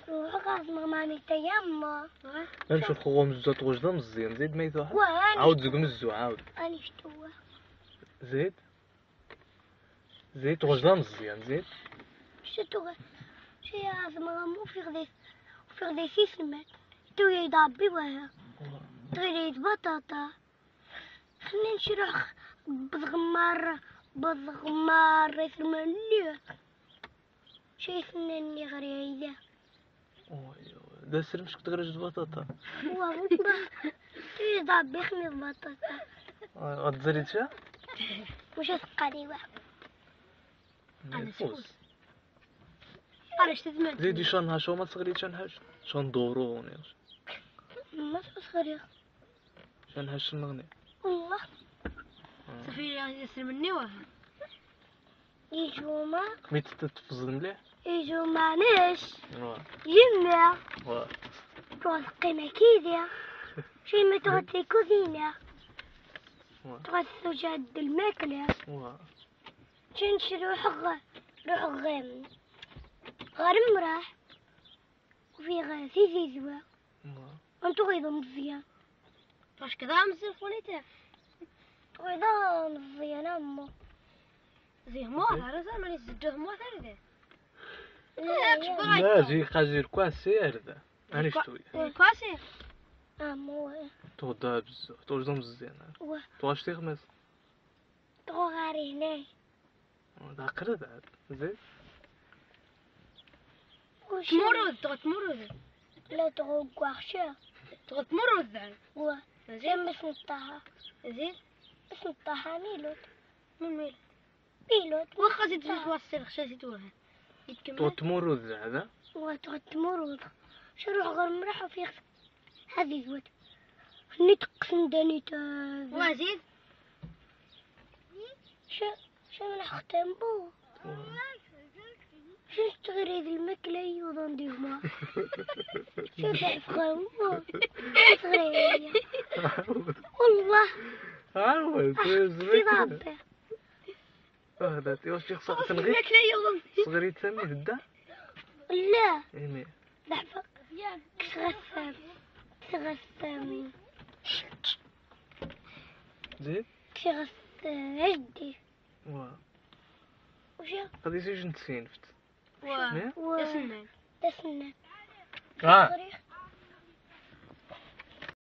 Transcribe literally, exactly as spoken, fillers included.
وخلاص مامي تيما نمشي خوهم الزوت وجده مزيان زيد ميت واحد وأنا عاود زوج مزو عاود أنا شتوه زيد زيد وجده مزيان زيد شتوه شي عزمة مو في غدي في غدي سيسمت تو يضابي وها تريد بطاطا خلينا نشرح بضغمار بضغمار يسمى شي سنني غريزة دا سير مش كنت غرجت بطاطا والله تريد ضابي خمي بطاطا غتزريد فيها وش اسقالي واحد انا فوز انا شتزمن زيدي شان هاشو ما تغريد شان هاش شان دورو نيش ما تصغري شان هاش نغني والله صافي يسر مني واه يجوا ما ميت تتفزل مليح يجوا معناش واه يما واه تقعد قيمة كيديا شي ما تقعد في كوزينة واه تقعد تجد الماكلة واه شي نروح غ روح غام غير مراح وفي غا في زيزوة واه انتو غيضا مزيان واش كذا مزيان فوليته غيضا مزيان امو زي موثر راه ماني زدوه موثر ذا لا جي خازير كواسي هردا انا شتوي كواسي امو تودا بزاف توجد مزيان واه تواش تيغمس تغو غاري هناي دا قرد عاد زيد تمرد تغ تمرد لا تغو قواخشة تغ تمرد ذا واه زين بس نطاها زين بس نطاها ميلوت من ميل ميلوت واخا زيد زيد واسير خشا زيدوها تو يتكمل تمرد هذا واه تغو تمرد شروح غير مرحة في هذه زوت نتقسم دانيتا وازيد شو شو من ختم بو شو اشتغل هذه الماكلة يوضن ديهما شو تعرف خامو صغيرة والله عاود في زويت ضابة اه دا تي واش تخص تنغي الماكلة يوضن صغيري تسمي الدا لا ايمي لحظة كسغسم كسغسم زيد كسغسم اجدي واه وشو غادي تيجي نتسينفت واه و يسنن تسنى اه